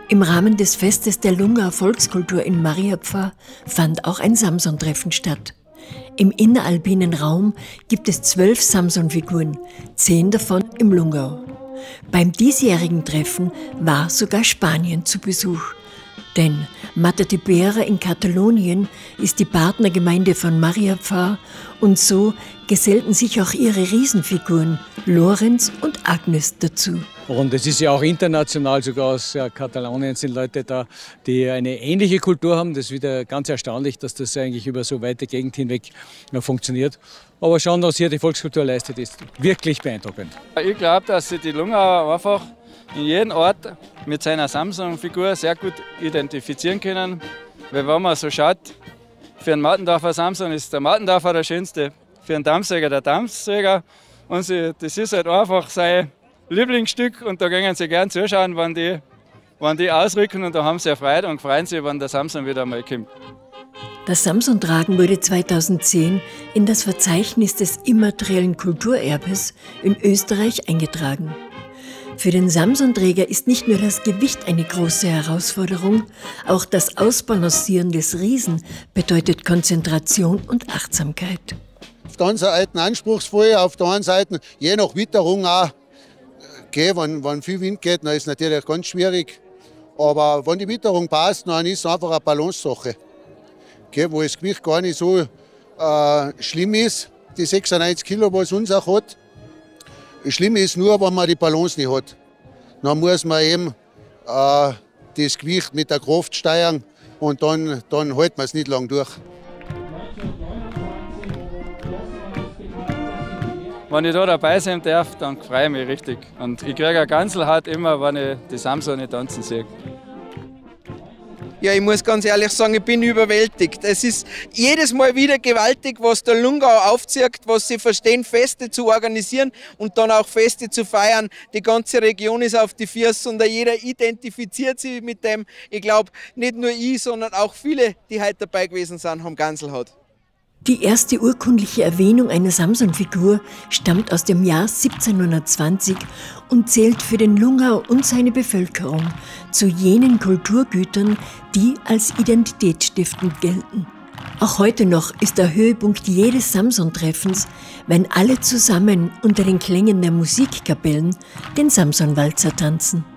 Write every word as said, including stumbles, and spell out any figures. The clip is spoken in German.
Im Rahmen des Festes der Lungauer Volkskultur in Mariapfarr fand auch ein Samson-Treffen statt. Im inneralpinen Raum gibt es zwölf Samson-Figuren, zehn davon im Lungau. Beim diesjährigen Treffen war sogar Spanien zu Besuch. Denn Matadepera in Katalonien ist die Partnergemeinde von Mariapfarr und so gesellten sich auch ihre Riesenfiguren Lorenz und Agnes dazu. Und es ist ja auch international, sogar aus ja, Katalonien sind Leute da, die eine ähnliche Kultur haben. Das ist wieder ganz erstaunlich, dass das eigentlich über so weite Gegend hinweg ja, funktioniert. Aber schauen, was hier die Volkskultur leistet, ist wirklich beeindruckend. Ich glaube, dass sich die Lungauer einfach in jedem Ort mit seiner Samson-Figur sehr gut identifizieren können. Weil wenn man so schaut, für einen Martendorfer Samson ist der Martendorfer der schönste, für einen Dammsäger der Dammsäger. Und sie, das ist halt einfach sein Lieblingsstück und da gehen sie gern zuschauen, wenn die, wenn die ausrücken und da haben sie Freude und freuen sich, wenn der Samson wieder einmal kommt. Das Samson-Tragen wurde zweitausendzehn in das Verzeichnis des immateriellen Kulturerbes in Österreich eingetragen. Für den Samson-Träger ist nicht nur das Gewicht eine große Herausforderung, auch das Ausbalancieren des Riesen bedeutet Konzentration und Achtsamkeit. Auf der einen Seite anspruchsvoll, auf der anderen Seite je nach Witterung auch. Okay, wenn, wenn viel Wind geht, dann ist es natürlich ganz schwierig. Aber wenn die Witterung passt, dann ist es einfach eine Balancesache. Okay, wo das Gewicht gar nicht so äh, schlimm ist, die sechsundneunzig Kilo, was uns auch hat. Schlimm ist nur, wenn man die Balance nicht hat. Dann muss man eben äh, das Gewicht mit der Kraft steuern und dann, dann hält man es nicht lang durch. Wenn ich da dabei sein darf, dann freue ich mich richtig. Und ich kriege eine Ganselhaut immer, wenn ich die Samsone tanzen sehe. Ja, ich muss ganz ehrlich sagen, ich bin überwältigt. Es ist jedes Mal wieder gewaltig, was der Lungau aufzieht, was sie verstehen, Feste zu organisieren und dann auch Feste zu feiern. Die ganze Region ist auf die Füße und jeder identifiziert sich mit dem. Ich glaube, nicht nur ich, sondern auch viele, die heute dabei gewesen sind, haben Ganselhaut. Die erste urkundliche Erwähnung einer Samson-Figur stammt aus dem Jahr siebzehnhundertzwanzig und zählt für den Lungau und seine Bevölkerung zu jenen Kulturgütern, die als identitätsstiftend gelten. Auch heute noch ist der Höhepunkt jedes Samson-Treffens, wenn alle zusammen unter den Klängen der Musikkapellen den Samson-Walzer tanzen.